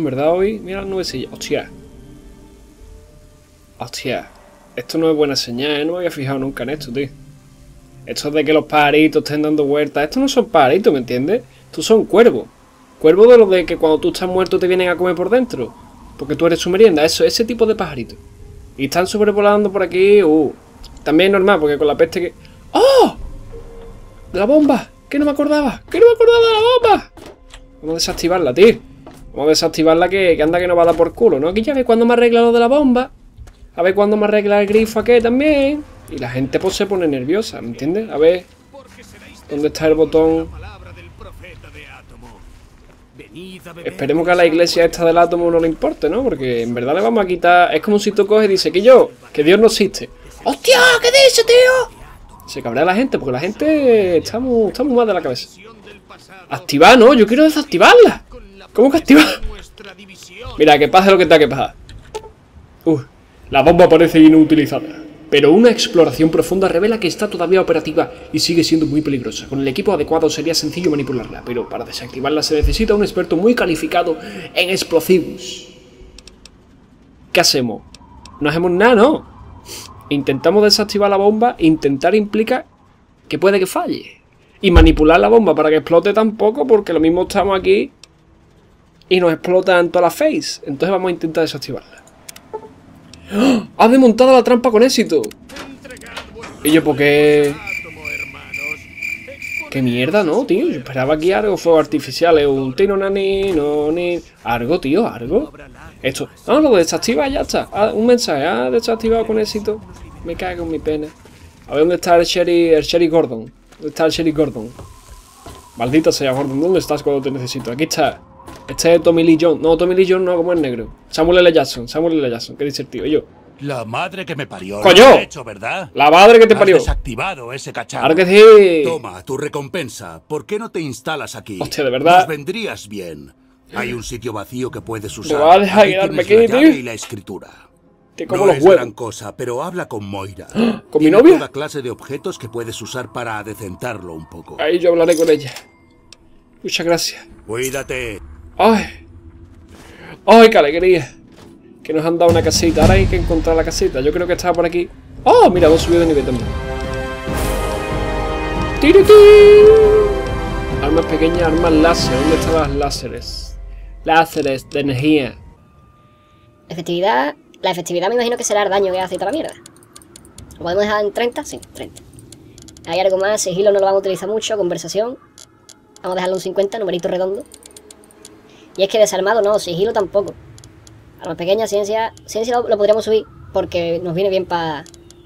en verdad hoy... Mira las nubecillas. Hostia. Hostia. Esto no es buena señal, ¿eh? No me había fijado nunca en esto, tío. Esto de que los pajaritos estén dando vueltas. Estos no son pajaritos, ¿me entiendes? Estos son cuervos. Cuervos de los de que cuando tú estás muerto te vienen a comer por dentro. Porque tú eres su merienda. Eso, ese tipo de pajaritos. Y están sobrevolando por aquí. También es normal, porque con la peste que... ¡Oh! ¡La bomba! ¡Que no me acordaba! ¡Que no me acordaba de la bomba! Vamos a desactivarla, tío. Vamos a desactivarla que anda que no va a dar por culo, ¿no? Aquí ya ve cuando me arregla lo de la bomba. A ver cuando me arregla el grifo aquí también. Y la gente pues se pone nerviosa, ¿me entiendes? A ver. ¿Dónde está el botón? Esperemos que a la iglesia esta del átomo no le importe, ¿no? Porque en verdad le vamos a quitar... Es como si tú coges y dices que Dios no existe. ¡Hostia! ¿Qué dice, tío? Se cabrea la gente, porque la gente está muy mal de la cabeza. Activar, ¿no? Yo quiero desactivarla. ¿Cómo que activar? Mira, que pase lo que tenga que pasar. La bomba parece inutilizada. Pero una exploración profunda revela que está todavía operativa y sigue siendo muy peligrosa. Con el equipo adecuado sería sencillo manipularla, pero para desactivarla se necesita un experto muy calificado en explosivos. ¿Qué hacemos? No hacemos nada, ¿no? Intentamos desactivar la bomba. Intentar implica que puede que falle. Y manipular la bomba para que explote tampoco, porque lo mismo estamos aquí y nos explotan toda la face. Entonces vamos a intentar desactivarla. ¡Oh! ¡Has desmontado la trampa con éxito! Y yo, ¿por qué? ¡Qué mierda, no, tío! Yo esperaba aquí algo, fuegos artificiales, un tino nani, no ni... Algo, tío, algo. Esto... No, lo desactiva, ya está. Un mensaje, desactivado con éxito. Me cago en mi pena. A ver, ¿dónde está el Sheriff Gordon? ¿Dónde está el Sheriff Gordon? Maldita sea, Gordon, ¿dónde estás cuando te necesito? Aquí está. Este es Tommy Lee Jones. No, TommyLee Jones no, como es negro. Samuel L. Jackson. ¿Qué dice el tío? Yo. La madre que me parió. ¡Coño! Lo he hecho, ¿verdad? La madre que te parió. Has desactivado ese cacharro. Ahora que sí. Toma, tu recompensa. ¿Por qué no te instalas aquí? Hostia, de verdad. Nos vendrías bien. Hay un sitio vacío que puedes usar. ¿Me vas a dejar quedarme aquí, la llave tío? y la escritura. Te como No los es huevos. gran cosa, pero habla con Moira. ¿Con mi Tiene novia? toda clase de objetos que puedes usar para adecentarlo un poco. Ahí yo hablaré con ella. Muchas gracias. Cuídate. ¡Ay! ¡Ay, qué alegría! Que nos han dado una casita. Ahora hay que encontrar la casita. Yo creo que estaba por aquí. ¡Oh! Mira, hemos subido de nivel también. ¡Tiriti! Armas pequeñas, armas láser. ¿Dónde están las láseres? Láseres de energía. Efectividad. La efectividad me imagino que será el daño que hace y toda la mierda. ¿Lo podemos dejar en 30? Sí, 30. Hay algo más. Sigilo no lo vamos a utilizar mucho. Conversación. Vamos a dejarlo en 50, numerito redondo. Y es que desarmado no, sigilo tampoco. Armas pequeñas, ciencia lo podríamos subir porque nos viene bien para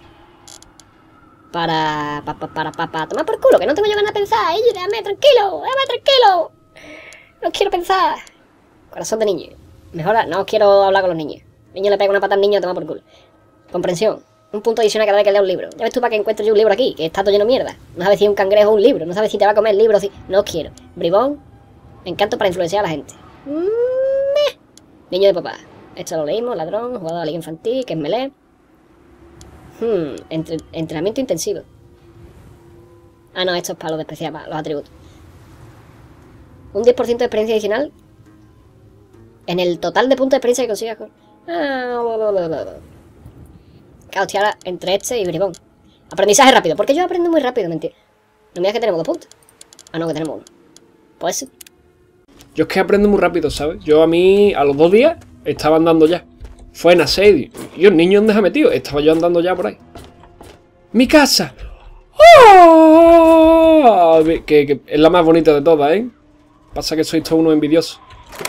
tomar por culo, que no tengo yo ganas de pensar. Déjame tranquilo. No quiero pensar. Corazón de niño. Mejor no quiero hablar con los niños. Niño le pega una pata al niño a tomar por culo. Comprensión. Un punto adicional cada vez que lea un libro. Ya ves tú para que encuentre yo un libro aquí, que está todo lleno de mierda. No sabes si es un cangrejo o un libro. No sabes si te va a comer el libro o si... No quiero. Bribón. Encanto para influenciar a la gente. Niño de papá. Esto lo leímos. Ladrón. Jugador de la liga infantil. Que es melee. Entrenamiento intensivo. Ah, no. Esto es para los especiales, para los atributos. Un 10% de experiencia adicional. En el total de puntos de experiencia que consigas con... Hostia, entre este y bribón. Aprendizaje rápido. Porque yo aprendo muy rápido, mentira. No me digas que tenemos 2 puntos. Ah, no, que tenemos 1. Pues sí. Yo es que aprendo muy rápido, ¿sabes? Yo a los 2 días estaba andando ya. Fue en asedio. Y el niño ¿dónde se ha metido? Estaba yo andando ya por ahí. ¡Mi casa! ¡Oh! Que es la más bonita de todas, ¿eh? Pasa que sois todos unos envidiosos.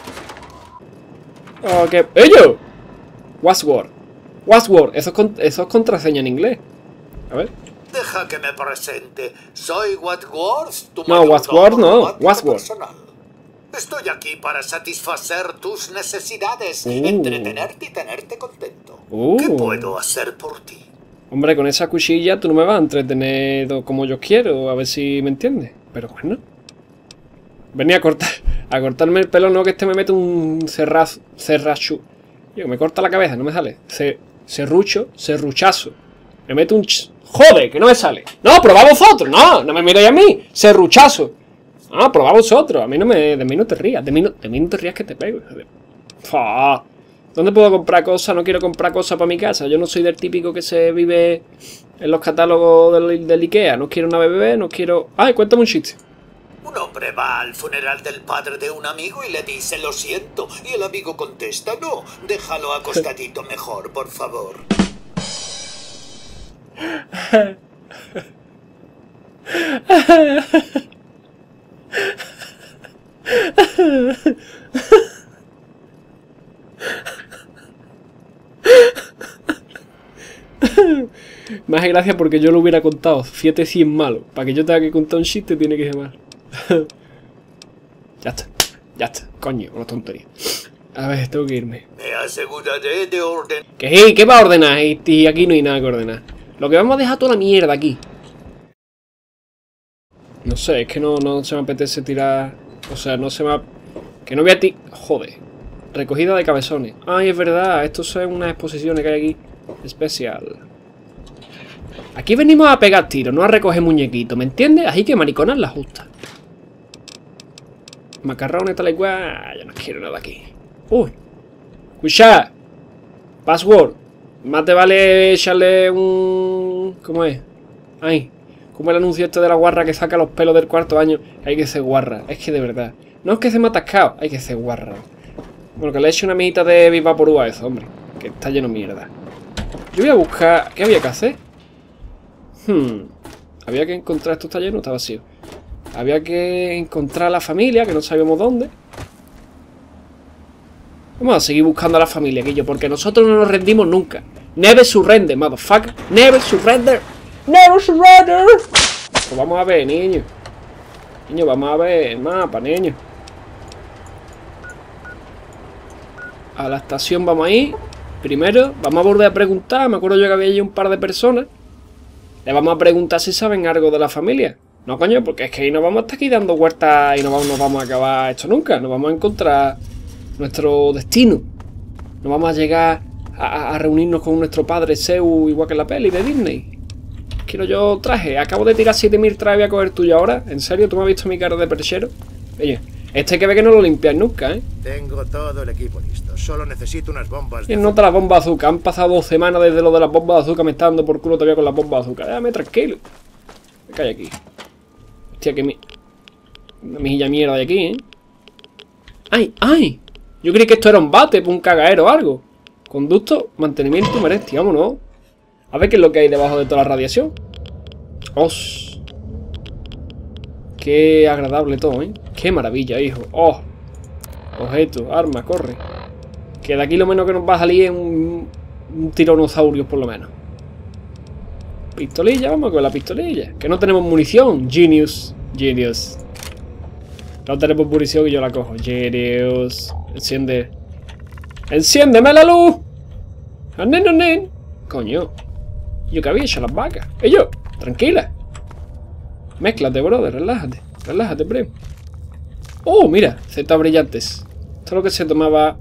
Oh, que... ¡Ello! Wadsworth. Eso es contraseña en inglés. A ver. Deja que me presente. Soy Wadsworth, tu No, Wadsworth no. matemático Wadsworth. personal. Estoy aquí para satisfacer tus necesidades, entretenerte y tenerte contento. ¿Qué puedo hacer por ti? Hombre, con esa cuchilla tú no me vas a entretener como yo quiero, a ver si me entiendes. Pero bueno. Venía a cortarme el pelo, no que me mete un cerracho. Yo, me corta la cabeza, no me sale. Serruchazo. Me mete un... ¡Joder, que no me sale! ¡No, probad vosotros! ¡No, no me miréis a mí! ¡Serruchazo! ¡No, probad vosotros! A mí no me... De mí no te rías. De mí no te rías que te pego. Joder. Fua. ¿Dónde puedo comprar cosas? No quiero comprar cosas para mi casa. Yo no soy del típico que se vive en los catálogos del Ikea. No quiero una bebé, no quiero... ¡Ay, cuéntame un chiste! Un hombre va al funeral del padre de un amigo y le dice lo siento. Y el amigo contesta, no, déjalo acostadito mejor, por favor. Me hace gracia porque yo lo hubiera contado 7-100 malo. Para que yo tenga que contar un chiste tiene que ser mal. Ya está, coño, una tontería. A ver, tengo que irme. Me aseguraré de orden. ¿Qué va a ordenar? Y aquí no hay nada que ordenar. Lo que vamos a dejar toda la mierda aquí. No sé, es que no se me apetece tirar... O sea, no se me... Que no voy a Joder. Recogida de cabezones. Ay, es verdad, esto son unas exposiciones que hay aquí. Especial. Aquí venimos a pegar tiros, no a recoger muñequitos, ¿me entiendes? Así que mariconas la justa. Macarrones tal y cual. Yo no quiero nada aquí. Uy. Escucha. Password. Más te vale echarle un... ¿Cómo es? Ay. Como el anuncio este de la guarra que saca los pelos del cuarto año. Hay que ser guarra. Es que de verdad. No es que se me ha atascado. Hay que ser guarra. Bueno, que le eche una mijita de Vivaporú a eso, hombre. Que está lleno de mierda. Yo voy a buscar... ¿Qué había que hacer? Había que encontrar... Esto está lleno, está vacío. Había que encontrar a la familia, que no sabíamos dónde. Vamos a seguir buscando a la familia, Guillo, porque nosotros no nos rendimos nunca. Never surrender, motherfucker. Never surrender. Never surrender. Pues vamos a ver, niño. Niño, vamos a ver el mapa, niño. A la estación vamos a ir. Primero, vamos a volver a preguntar. Me acuerdo yo que había allí un par de personas. Le vamos a preguntar si saben algo de la familia. No, coño, porque es que ahí nos vamos a estar aquí dando vueltas y no vamos a acabar esto nunca. Nos vamos a encontrar nuestro destino. No vamos a llegar a reunirnos con nuestro padre Zeus igual que en la peli de Disney. Quiero yo traje. Acabo de tirar 7000 trajes, voy a coger tuyo ahora. ¿En serio? ¿Tú me has visto mi cara de perchero? Oye, este que ve que no lo limpias nunca, ¿eh? Tengo todo el equipo listo. Solo necesito unas bombas de azúcar. Nota las bombas de azúcar. Han pasado 2 semanas desde lo de las bombas de azúcar. Me está dando por culo todavía con las bombas de azúcar. Déjame tranquilo. Me cae aquí. Hostia, que una mejilla mierda de aquí, ¿eh? ¡Ay, ay! Yo creí que esto era un bate, un cagadero o algo. Conducto, mantenimiento, meresti, vámonos. A ver qué es lo que hay debajo de toda la radiación. ¡Os! Qué agradable todo, ¿eh? ¡Qué maravilla, hijo! ¡Oh! Objeto, arma, corre. Que de aquí lo menos que nos va a salir es un tiranosaurio, por lo menos. Pistolilla, vamos con la pistolilla. Que no tenemos munición. Genius. Genius. No tenemos munición y yo la cojo. Genius. Enciende. ¡Enciéndeme la luz! ¡Anen! Coño. Yo que había hecho las vacas. ¡Yo! Tranquila. Mézclate, brother. Relájate. Relájate, primo. ¡Oh, mira! Z brillantes. Esto es lo que se tomaba...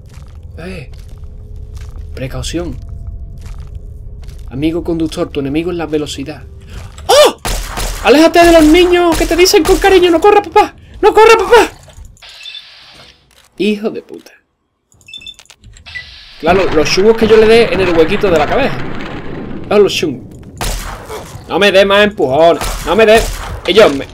Precaución. Amigo conductor, tu enemigo es la velocidad. ¡Oh! ¡Aléjate de los niños que te dicen con cariño! ¡No corra, papá! ¡No corra, papá! Hijo de puta. Claro, los chungos que yo le dé en el huequito de la cabeza. Oh, los chungos. No me dé más empujones. No me dé... Ellos me...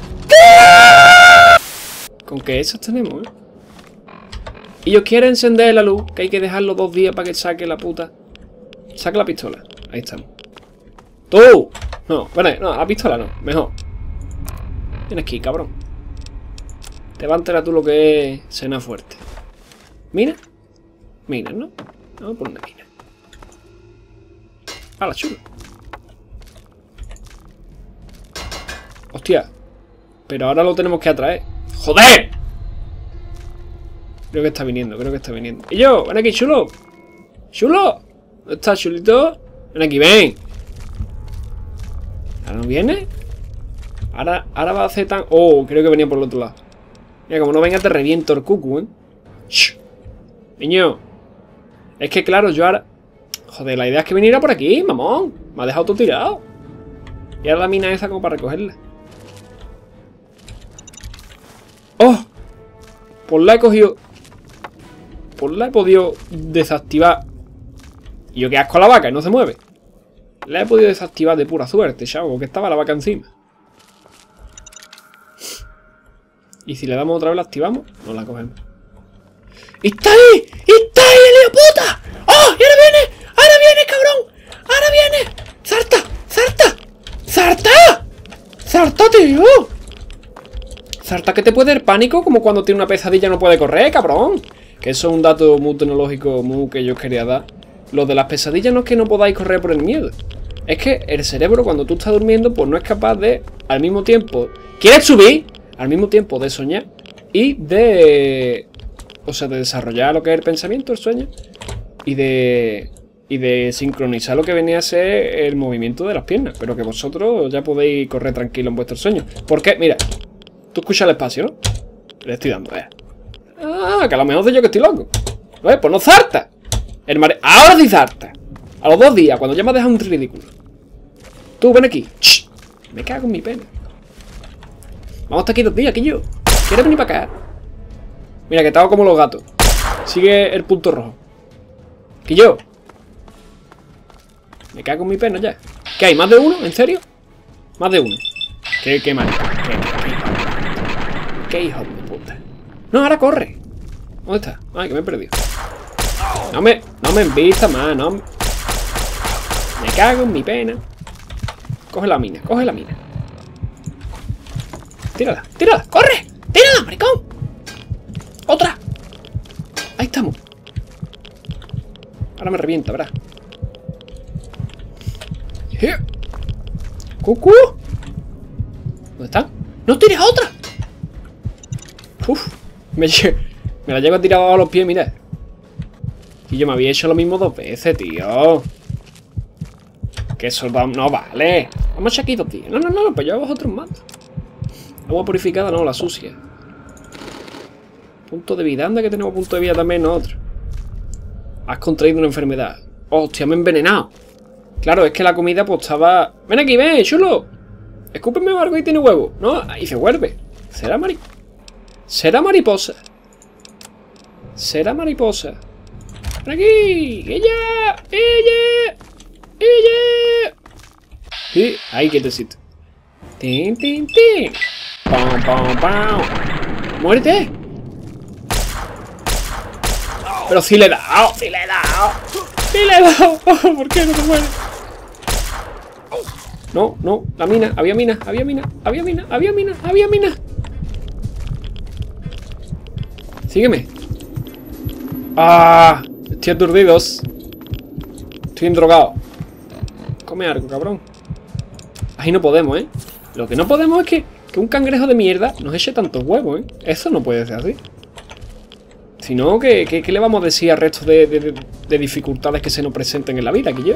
Con que esos tenemos, ¿eh? Y yo quiero encender la luz, que hay que dejarlo 2 días para que saque la puta... Saca la pistola. Ahí estamos. ¡Tú! No, bueno, no, la pistola no. Mejor. Ven aquí, cabrón. Levántela tú lo que es cena fuerte. ¿Mina? Mina, ¿no? Vamos por una mina. ¡Hala, chulo! ¡Hostia! Pero ahora lo tenemos que atraer. ¡Joder! Creo que está viniendo, ¡Y yo! ¡Ven aquí, chulo! ¡Chulo! ¿Dónde está, chulito? Ven aquí, ven. ¿Ahora no viene? Ahora va a hacer tan... Oh, creo que venía por el otro lado. Mira, como no venga te reviento el cucu, ¿eh? ¡Shh! Niño. Es que claro, yo ahora... Joder, la idea es que viniera por aquí, mamón. Me ha dejado todo tirado. Y ahora la mina esa como para recogerla. ¡Oh! Pues la he cogido. pues la he podido desactivar. Y yo, que asco a la vaca y no se mueve. La he podido desactivar de pura suerte, chavo, porque estaba la vaca encima. Y si le damos otra vez, la activamos, no la cogemos. ¡Está ahí! ¡Está ahí, el hijo puta! ¡Oh! ¡Y ahora viene! ¡Ahora viene, cabrón! ¡Ahora viene! ¡Salta! ¡Salta! ¡Salta! ¡Salta, tío! ¡Salta, que te puede dar pánico! Como cuando tiene una pesadilla y no puede correr, cabrón. Que eso es un dato muy tecnológico, muy que yo os quería dar. Lo de las pesadillas no es que no podáis correr por el miedo. Es que el cerebro, cuando tú estás durmiendo, pues no es capaz de, al mismo tiempo... ¿Quieres subir? Al mismo tiempo de soñar y de... O sea, de desarrollar lo que es el pensamiento, el sueño. Y de sincronizar lo que venía a ser el movimiento de las piernas. Pero que vosotros ya podéis correr tranquilo en vuestros sueños. Porque, mira, tú escuchas el espacio, ¿no? Le estoy dando, Ah, que a lo mejor soy yo que estoy loco. Pues no zarta. Ahora sí zarta. A los 2 días, cuando ya me has dejado un ridículo. Tú, ven aquí. ¡Shh! Me cago en mi pena. Vamos hasta aquí 2 días, que yo. ¿Quieres venir para acá? Mira, que te hago como los gatos. Sigue el punto rojo. Que yo. Me cago en mi pena ya. ¿Qué hay? ¿Más de uno? ¿En serio? Más de uno. Qué mal. Qué hijo de puta. No, ahora corre. ¿Dónde está? Ay, que me he perdido. No me envista más, no. Me cago en mi pena. Coge la mina, coge la mina. Tírala, tírala, corre. Tírala, maricón. Otra. Ahí estamos. Ahora me revienta, ¿verdad? ¡Cucú! ¿Dónde está? ¡No tires otra! Uf, me la llevo tirado a los pies, mira. Y yo me había hecho lo mismo 2 veces, tío. Que eso no vale. Vamos a aquí 2 días. No, pues yo a vosotros mando. Agua purificada, no, la sucia. Punto de vida, anda que tenemos punto de vida también nosotros. Has contraído una enfermedad. Hostia, me he envenenado. Claro, es que la comida pues estaba... Ven aquí, ven, chulo. Escúpeme algo y tiene huevo. No, y se vuelve. Será mariposa. Será mariposa. Ven aquí. ¡Ella! Sí, ahí quietecito. Tin, tin, tin. Pam, pam, pam. ¡Muérete! Pero sí le he dado, sí le he dado. Sí le he dado. ¿Por qué no se muere? No, la mina, había mina. Sígueme. Ah, estoy aturdidos. Estoy endrogado. Come algo, cabrón. Ahí no podemos, Lo que no podemos es que un cangrejo de mierda nos eche tantos huevos, Eso no puede ser así. Si no, ¿qué le vamos a decir al resto de dificultades que se nos presenten en la vida, que yo?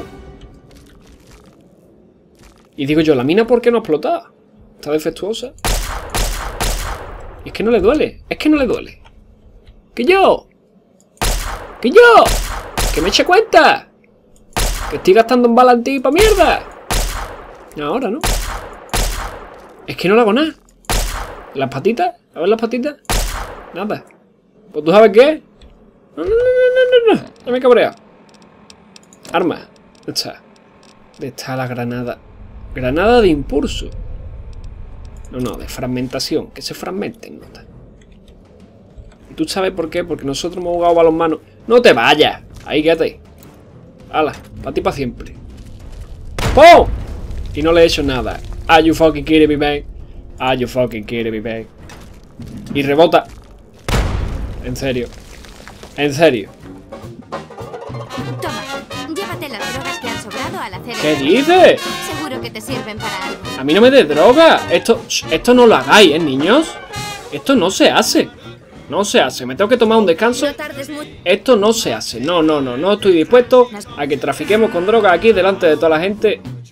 Y digo yo, ¿la mina por qué no ha explotado? Está defectuosa. Y es que no le duele. ¡Que yo! ¡Que me eche cuenta! ¡Que estoy gastando en balas anti pa' mierda! Ahora, ¿no? Es que no le hago nada. ¿Las patitas? A ver las patitas. Nada. Pues tú sabes qué. No. Ya me he cabreado. Arma. ¿Dónde está la granada? Granada de impulso. No, de fragmentación. Que se fragmenten, ¿no? ¿Y tú sabes por qué? Porque nosotros hemos jugado balonmano. ¡No te vayas! Ahí, quédate. ¡Hala! Para ti para siempre. ¡Pum! Y no le he hecho nada. Are you fucking kidding me, man? Are you fucking kidding me, man? Y rebota. En serio. Toma, llévate las drogas que han sobrado al hacer ¿Qué dices? Seguro que te sirven para algo. A mí no me des droga. Esto no lo hagáis, niños. Esto no se hace. No se hace. Me tengo que tomar un descanso. No tardes mucho. Esto no se hace. No estoy dispuesto a que trafiquemos con droga aquí delante de toda la gente.